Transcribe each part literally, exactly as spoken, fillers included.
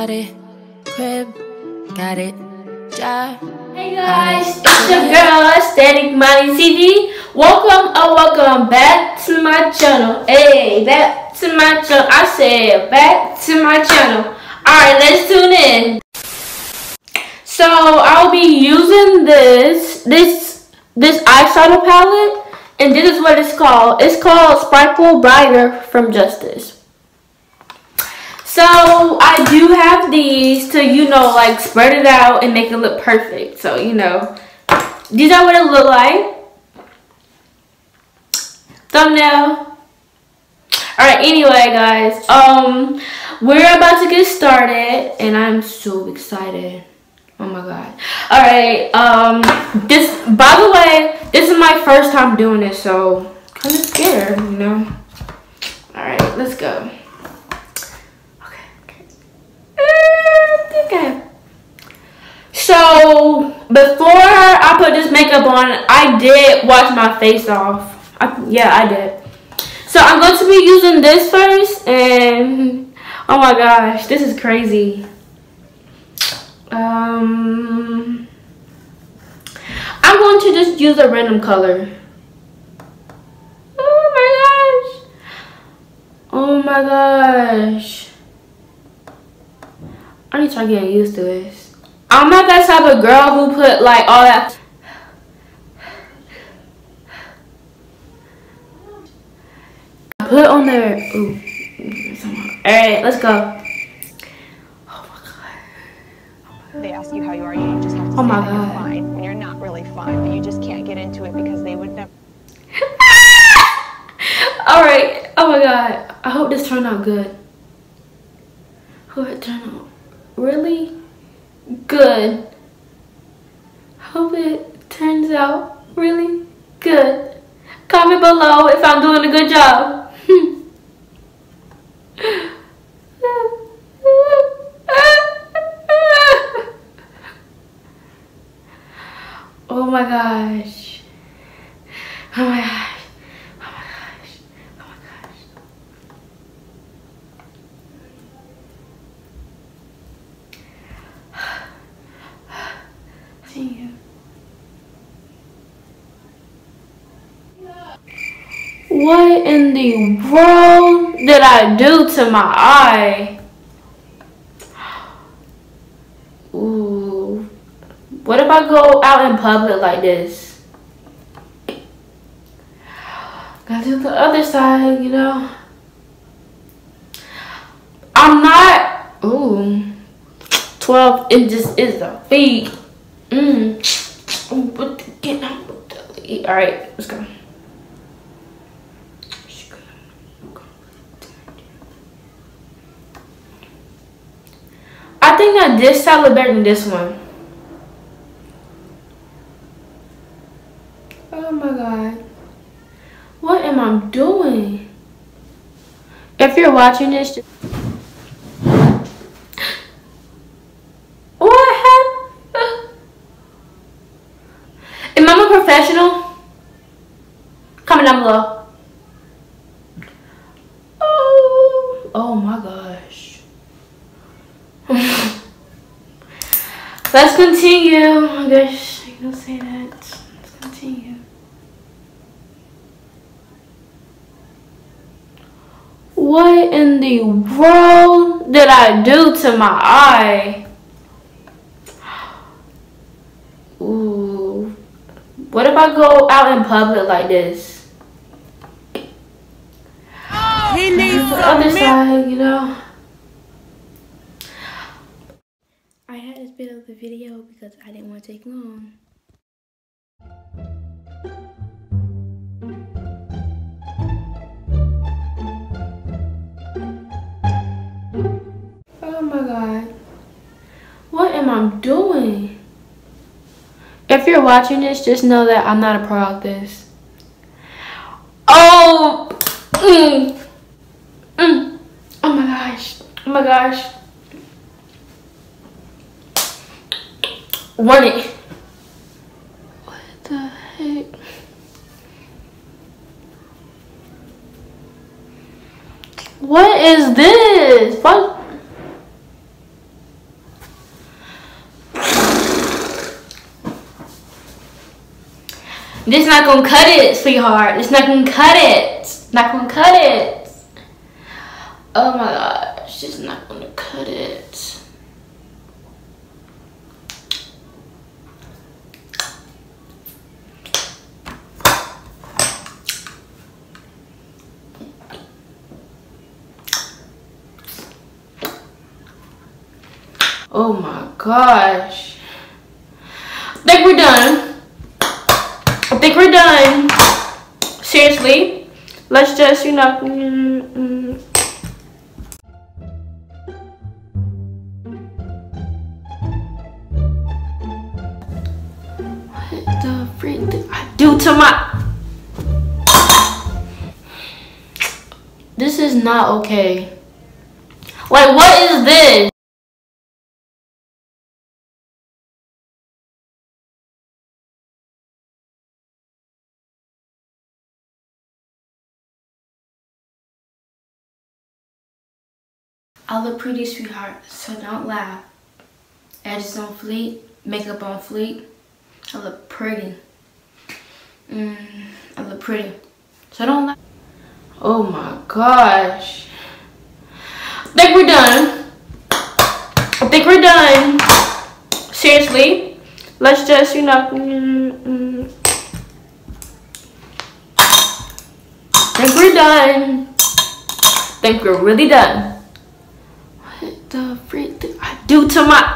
got it. Crib, got it. Job. Hey guys, it's your girl Static Molly T V. Welcome or welcome back to my channel. Hey, back to my channel. I said back to my channel. Alright, let's tune in. So I'll be using this this this eyeshadow palette, and this is what it's called. It's called Sparkle Brighter from Justice. So I do have these to, you know, like spread it out and make it look perfect. So, you know, these are what it look like. Thumbnail. Alright, anyway guys, um, we're about to get started and I'm so excited. Oh my god. Alright, um, this, by the way, this is my first time doing this, so kind of scared, you know. Alright, let's go. Okay. So before I put this makeup on, I did wash my face off. I, yeah, I did. So I'm going to be using this first, and oh my gosh, this is crazy. Um, I'm going to just use a random color. Oh my gosh. Oh my gosh. I need to start getting used to this. I'm not that type of girl who put like all that. Put on there. Ooh. Alright, let's go. Oh my god. They ask you how you are, you just have to say oh my that god. you're fine. And you're not really fine, but you just can't get into it because they would never. Alright. Oh my god. I hope this turned out good. Hope it turned out really good. Hope it turns out really good. Comment below if I'm doing a good job. Oh my gosh. Oh my gosh. What in the world did I do to my eye? Ooh. What if I go out in public like this? Gotta do the other side, you know? I'm not. Ooh. twelve inches is a feet. Mmm. Alright, let's go. I think that this side look better than this one. Oh my god. What am I doing? If you're watching this, just what happened? Am I a professional? Comment down below. Oh, oh my gosh. Let's continue. I guess I can say that. Let's continue. What in the world did I do to my eye? Ooh. What if I go out in public like this? He needs the other side, you know. I had to speed up the video because I didn't want to take long. Oh my god. What am I doing? If you're watching this, just know that I'm not a pro at this. Oh! Mm. Mm. Oh my gosh. Oh my gosh. Run it. What the heck? What is this? What? This not gonna cut it, sweetheart. It's not gonna cut it. Not gonna cut it. Oh my gosh, it's not gonna cut it. Oh my gosh. I think we're done. I think we're done. Seriously. Let's just, you know. Mm, mm. What the freak did I do to my. This is not okay. Like, what is this? I look pretty, sweetheart, so don't laugh. Edges on fleek, makeup on fleek. I look pretty. Mm, I look pretty, so don't laugh. Oh my gosh. I think we're done. I think we're done. Seriously. Let's just, you know. Mm, mm. I think we're done. I think we're really done. What the freak did I do to my.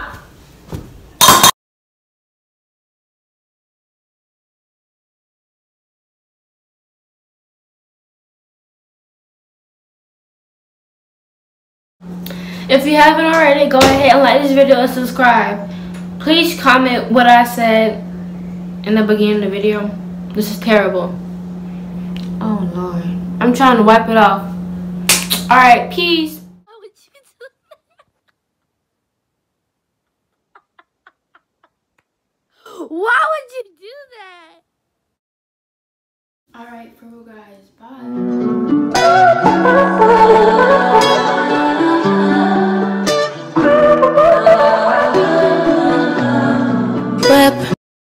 If you haven't already, go ahead and like this video and subscribe. Please comment what I said in the beginning of the video. This is terrible. Oh Lord. I'm trying to wipe it off. Alright, peace. Why would you do that? Why would you do that? Alright, for real guys. Bye.